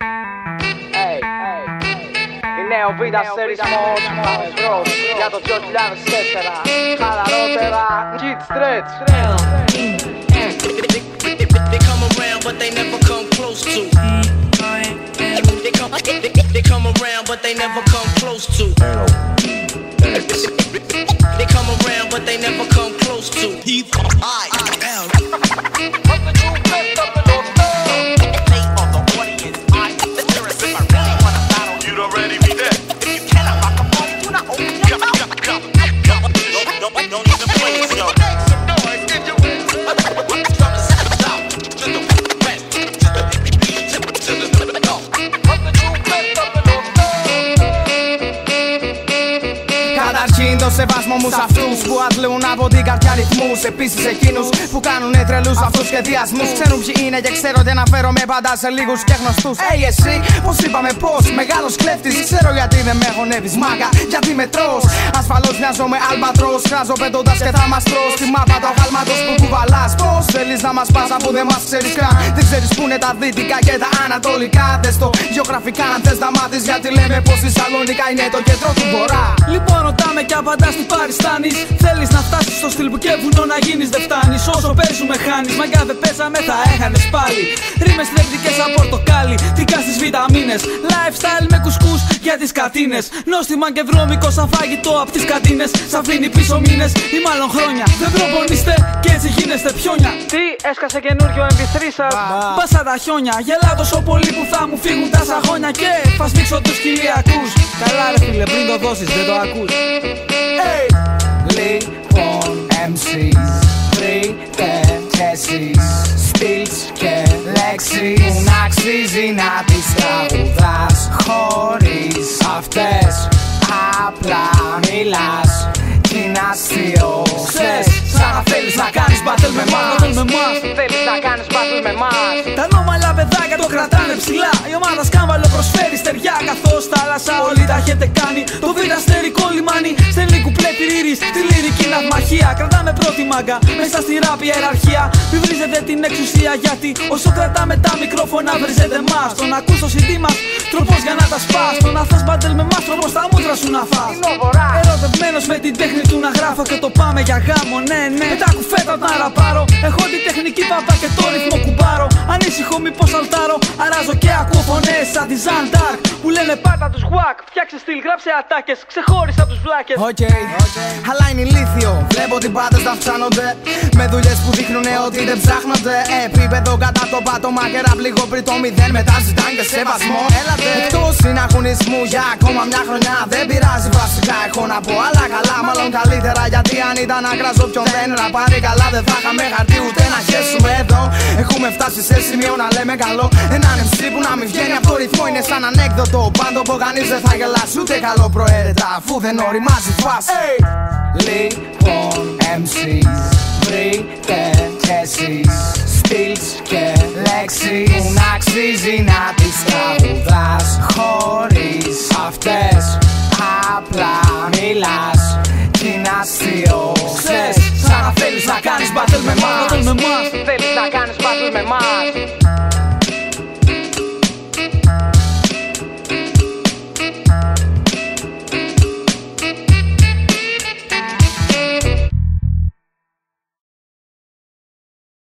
Είναι ο Β' στερισμός, πάμε μπρος για το 2004. Χαλαρότερα, Kid Stretch. They come around but they never come close to. They come around but they never come close to. They come around but they never come close to. Καταρχήν το σεβασμό μου σε αυτούς που αντλούν από την καρδιά ρυθμούς. Επίσης εκείνους που κάνουνε τρελούς αυτοσχεδιασμούς. Ξέρουν ποιοι είναι και ξέρω ότι αναφέρομαι πάντα σε λίγους και γνωστούς. Εσύ, πως είπαμε πως, μεγάλος κλέφτης. Ξέρω γιατί δεν με χωνεύεις μάγκα, γιατί με τρως. Ασφαλώς μοιάζομαι αλμπατρός, χράζω πετώντας και θα μας τρως. Στη μάπα το αγάλματος που κουβαλάς. Πως θέλεις να μας πας αφού δεν μας ξέρεις καν. Δεν ξέρεις που είναι τα δυτικά και τα ανατολικά. Δες το γεωγραφικά αν θες να μάθεις, γιατί λέμε πως η Σαλονίκα είναι το κέντρο του βορρά. Λοιπόν ρωτάμε και απαντάς τι παριστάνεις. Θέλεις να φτάσεις στο στυλ που και βουνό να γίνεις δεν φτάνεις. Όσο παίζουμε χάνεις, μαγκά δεν παίζαμε θα έχανες πάλι. Ρήμες θρεπτικές από πορτοκάλι, τρικά στις βιταμίνες. Lifestyle με κουσκούς για τις κατίνες. Νόστιμα και βρώμικο σαν φαγητό απ' τις κατίνες. Σ' αφήνει πίσω μήνες ή μάλλον χρόνια. Δεν προπονείστε και έτσι γίνεστε πιόνια. Τι, έσκασε καινούριο MP3 σας. Πάσα τα χιόνια, γελάω τόσο πολύ που θα μου φύγουν τα σαγόνια. Και θα σφίξω τους χιλιακούς. Καλά ρε φίλε, πριν το δώσεις δεν το ακούς. Λοιπόν, MCs, βρείτε κι εσείς στυλς και λέξεις που να αξίζει να τις τραγουδάς χωρίς αυτές. Απλά μιλάς κι είναι αστείο. Ξέρεις, σαν να θέλεις να κάνεις battle με μας. Θέλεις να κάνεις battle με μας. Τα νόμαλα παιδάκια το κρατάνε ψηλά. Η ομάδα σκάμβαλο προσφέρει στεριά καθώς θάλασσα όλη τα έχετε κάνει. Το β' αστερικό λιμάνι στέλνει κουπλέ τυρί στη λυρική ναυμαχία. Κρατάμε πρώτη μάγκα μέσα στη ράπ ιεραρχία. Μη βρίζετε την εξουσία γιατί όσο κρατάμε τα μικρόφωνα βρίζετε μας. Το να ακούς το CD μας τρόπος για να τα σπάς. Το να θες battle με μας τρόπος τα μούτρα σου να φας. Ερωτευμένος με την τέχνη του να γράφω και το πάμε για γάμο. Ναι, με τα κουφέτα να ραπάρω. Έχω την τεχνική παπά και το ρυθμό κουμπάρω. Ανήσυχο μήπως αλτάρω. Αράζω και ακούω φωνές σαν τη Ζαν Ντάρκ που λένε πάτα τους γουάκ. Φτιάξε στυλ, γράψε ατάκες. Ξεχώρισα τους βλάκες. Αλλά είναι ηλίθιο. Βλέπω ότι πάντες να αυξάνονται με δουλειές που δείχνουνε ότι δεν ψάχνονται. Επίπεδο κατά το πάτωμα και ραπλίγο πριν το 0. Μετά ζητάνε και σεβασμό. Έλατε εκτός συναγωνισμού για ακόμα μια χρονιά. Δεν πειράζει βασικά, έχω να πω άλλα καλά. Μάλλον καλύτερα γιατί αν ήταν να κράζω ποιον δεν ραπάρει καλά. Δεν θα είχαμε χαρτί ούτε να χέσουμε εδώ. Έχουμε φτάσει σε σημείο να λέμε καλό. Έναν MC που να μην βγαίνει από το ρυθμό είναι σαν ανέκδοτο. Πάντο που κανείς δεν θα γελάσει ούτε καλό προαίρετα αφού δεν οριμάζει φάση. Λοιπόν, MCs, βρείτε κι εσείς στυλς και λέξεις που να αξίζει να τις τραγουδάς χωρίς αυτές. Απλά μιλάς κι είναι αστείο. Ξέρεις, σαν να θέλεις να κάνεις battle με μας. Θέλεις να κάνεις battle με μας.